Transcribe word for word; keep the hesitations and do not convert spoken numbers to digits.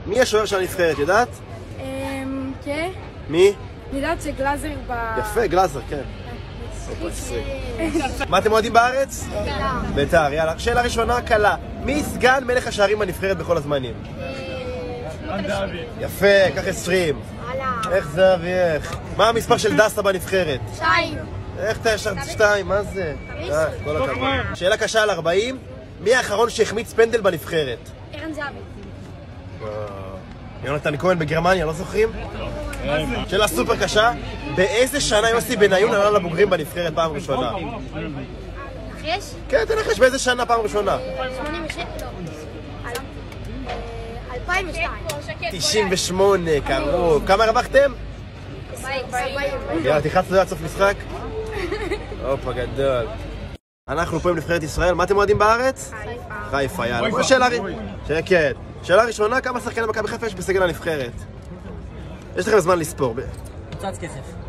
מי השוער של הנבחרת, יודעת? כן. מי? אני יודעת שגלאזר ב... יפה, גלאזר, כן. מה אתם אוהדים בארץ? בית"ר, יאללה. שאלה ראשונה, קלה. מי סגן מלך השערים בנבחרת בכל הזמנים? יפה, קח עשרים. איך זה אבי, איך? מה המספר של דסה בנבחרת? שתיים. איך אתה ישר שתיים? מה זה? כל הכבוד. שאלה קשה על ארבעים. מי האחרון שהחמיץ פנדל בנבחרת? ערן זהבי. יונתן כהן בגרמניה, לא זוכרים? שאלה סופר קשה. באיזה שנה יוסי בניון עלה לבוגרים בנבחרת פעם ראשונה? יש? כן, תנחש, באיזה שנה פעם ראשונה? שמונים ושש? לא. אלפיים ושתיים. תשעים ושמונה, קרוב. כמה הרווחתם? יאללה, תחצנו עד סוף משחק? הופה, גדול. אנחנו פה עם נבחרת ישראל, מה אתם אוהדים בארץ? חיפה. חיפה, יאללה. שאלה שקט. שאלה ראשונה, כמה שחקני מכבי חיפה יש בסגל הנבחרת? יש לכם זמן לספור. קצת כסף.